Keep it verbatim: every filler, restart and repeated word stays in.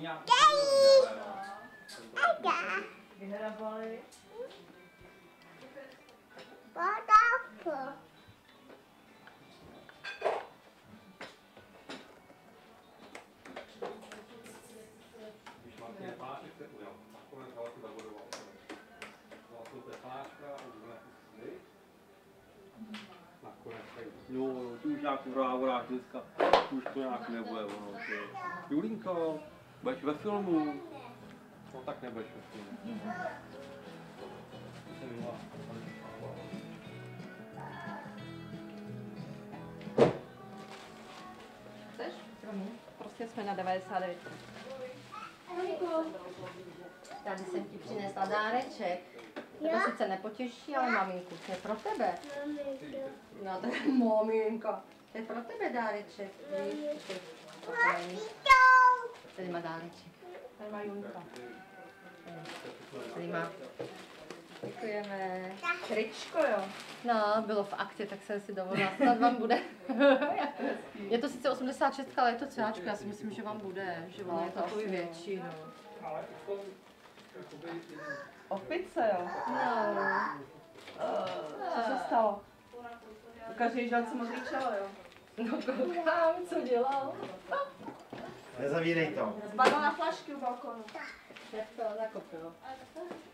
nějak... Vyhrabali. Když máte nepáček, se ujel. Nakonec ale to zabodoval. Zlatou tepláčka a už ne nakonec. Jo, jo, ty už nějak vrává dneska. Už to nějak nebude ono. Julínko, budeš ve filmu? No tak nebudeš ve filmu. Chceš? Prostě jsme na devadesát devět. Tady jsem ti přinesla dáreček. To sice nepotěší, ale maminku, to je pro tebe. No to je maminka. To je pro tebe dáreček. Víš? Tady má dáreček. Tady má Junka. Tady má. Děkujeme. Tričko, jo. No, bylo v akci, tak jsem si dovolila. Snad vám bude. Je to sice osmdesát šest, ale je to cáčka. Já si myslím, že vám bude. Že ono je takový větší, no. Opice, jo. No. Uh, co se stalo? Ukažeš žalce modrý čelo, jo. No koukám, co dělal. Nezavírej to. Zbadal na flašky u balkonu. Jak to nakopilo.